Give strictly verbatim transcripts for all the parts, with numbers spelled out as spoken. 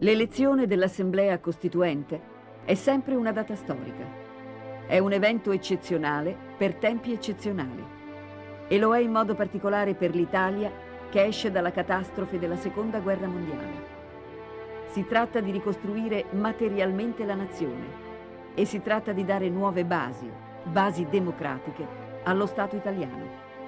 L'elezione dell'Assemblea Costituente è sempre una data storica. È un evento eccezionale per tempi eccezionali. E lo è in modo particolare per l'Italia che esce dalla catastrofe della Seconda Guerra Mondiale. Si tratta di ricostruire materialmente la nazione e si tratta di dare nuove basi, basi democratiche, allo Stato italiano.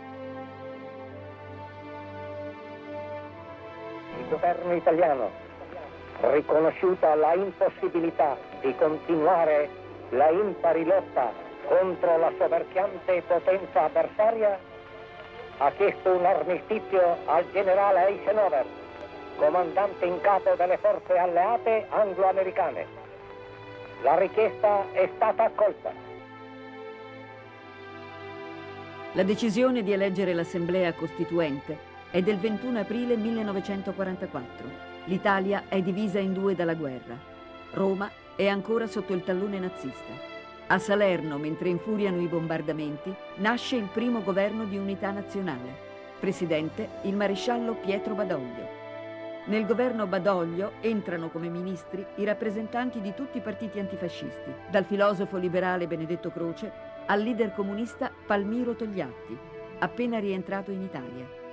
Il governo italiano, riconosciuta la impossibilità di continuare la impari lotta contro la soverchiante potenza avversaria, ha chiesto un armistizio al generale Eisenhower, comandante in capo delle forze alleate anglo-americane. La richiesta è stata accolta. La decisione di eleggere l'Assemblea Costituente è del ventuno aprile millenovecentoquarantaquattro. L'Italia è divisa in due dalla guerra. Roma è ancora sotto il tallone nazista. A Salerno, mentre infuriano i bombardamenti, nasce il primo governo di unità nazionale. Presidente il maresciallo Pietro Badoglio. Nel governo Badoglio entrano come ministri i rappresentanti di tutti i partiti antifascisti, dal filosofo liberale Benedetto Croce al leader comunista Palmiro Togliatti, appena rientrato in Italia.